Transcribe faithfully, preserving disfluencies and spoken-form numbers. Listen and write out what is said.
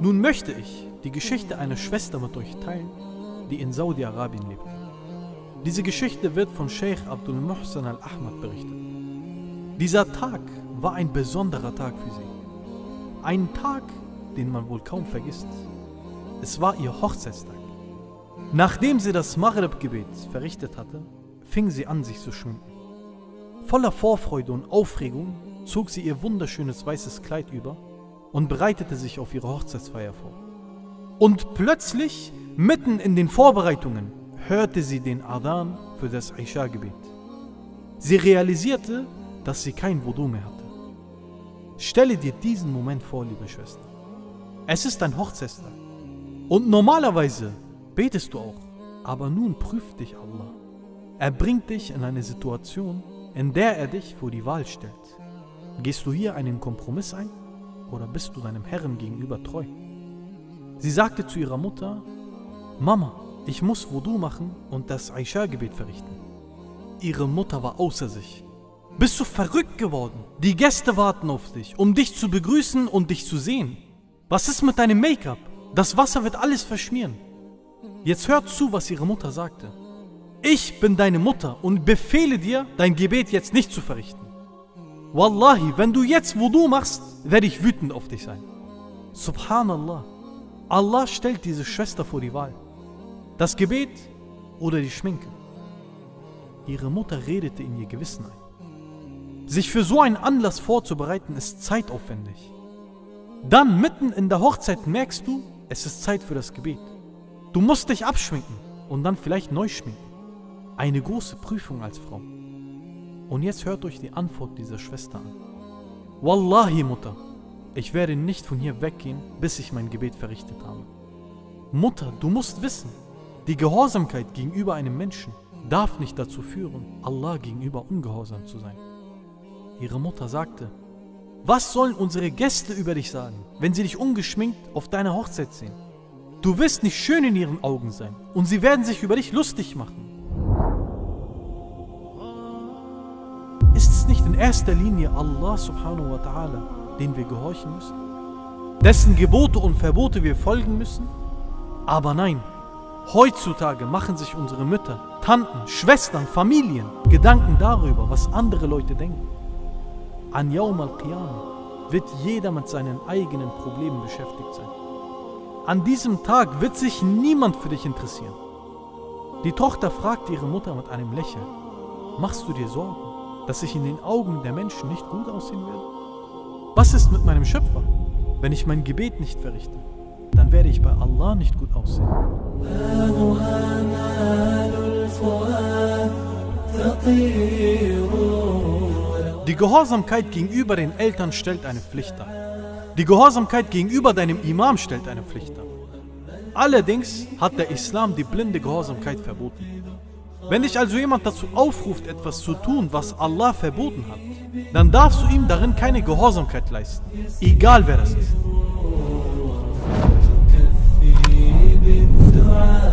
Nun möchte ich die Geschichte einer Schwester mit euch teilen, die in Saudi-Arabien lebt. Diese Geschichte wird von Sheikh Abdul Muhsin Al-Ahmad berichtet. Dieser Tag war ein besonderer Tag für sie. Ein Tag, den man wohl kaum vergisst. Es war ihr Hochzeitstag. Nachdem sie das Maghrib-Gebet verrichtet hatte, fing sie an, sich zu schminken. Voller Vorfreude und Aufregung zog sie ihr wunderschönes weißes Kleid über und bereitete sich auf ihre Hochzeitsfeier vor. Und plötzlich, mitten in den Vorbereitungen, hörte sie den Adhan für das Isha-Gebet. Sie realisierte, dass sie kein Wudu mehr hatte. Stelle dir diesen Moment vor, liebe Schwester. Es ist ein Hochzeitstag. Und normalerweise betest du auch, aber nun prüft dich Allah. Er bringt dich in eine Situation, in der er dich vor die Wahl stellt. Gehst du hier einen Kompromiss ein oder bist du deinem Herrn gegenüber treu? Sie sagte zu ihrer Mutter: Mama, ich muss Wudu machen und das Isha-Gebet verrichten. Ihre Mutter war außer sich. Bist du verrückt geworden? Die Gäste warten auf dich, um dich zu begrüßen und dich zu sehen. Was ist mit deinem Make-up? Das Wasser wird alles verschmieren. Jetzt hört zu, was ihre Mutter sagte. Ich bin deine Mutter und befehle dir, dein Gebet jetzt nicht zu verrichten. Wallahi, wenn du jetzt Wudu machst, werde ich wütend auf dich sein. Subhanallah. Allah stellt diese Schwester vor die Wahl. Das Gebet oder die Schminke. Ihre Mutter redete in ihr Gewissen ein. Sich für so einen Anlass vorzubereiten, ist zeitaufwendig. Dann mitten in der Hochzeit merkst du, es ist Zeit für das Gebet. Du musst dich abschminken und dann vielleicht neu schminken. Eine große Prüfung als Frau. Und jetzt hört euch die Antwort dieser Schwester an. Wallahi, Mutter, ich werde nicht von hier weggehen, bis ich mein Gebet verrichtet habe. Mutter, du musst wissen, die Gehorsamkeit gegenüber einem Menschen darf nicht dazu führen, Allah gegenüber ungehorsam zu sein. Ihre Mutter sagte: Was sollen unsere Gäste über dich sagen, wenn sie dich ungeschminkt auf deiner Hochzeit sehen? Du wirst nicht schön in ihren Augen sein und sie werden sich über dich lustig machen. Ist es nicht in erster Linie Allah subhanahu wa ta'ala, den wir gehorchen müssen? Dessen Gebote und Verbote wir folgen müssen? Aber nein, heutzutage machen sich unsere Mütter, Tanten, Schwestern, Familien Gedanken darüber, was andere Leute denken. An Yawm al-Qiyamah wird jeder mit seinen eigenen Problemen beschäftigt sein. An diesem Tag wird sich niemand für dich interessieren. Die Tochter fragte ihre Mutter mit einem Lächeln: Machst du dir Sorgen, dass ich in den Augen der Menschen nicht gut aussehen werde? Was ist mit meinem Schöpfer? Wenn ich mein Gebet nicht verrichte, dann werde ich bei Allah nicht gut aussehen. Die Gehorsamkeit gegenüber den Eltern stellt eine Pflicht dar. Die Gehorsamkeit gegenüber deinem Imam stellt eine Pflicht dar. Allerdings hat der Islam die blinde Gehorsamkeit verboten. Wenn dich also jemand dazu aufruft, etwas zu tun, was Allah verboten hat, dann darfst du ihm darin keine Gehorsamkeit leisten, egal wer das ist.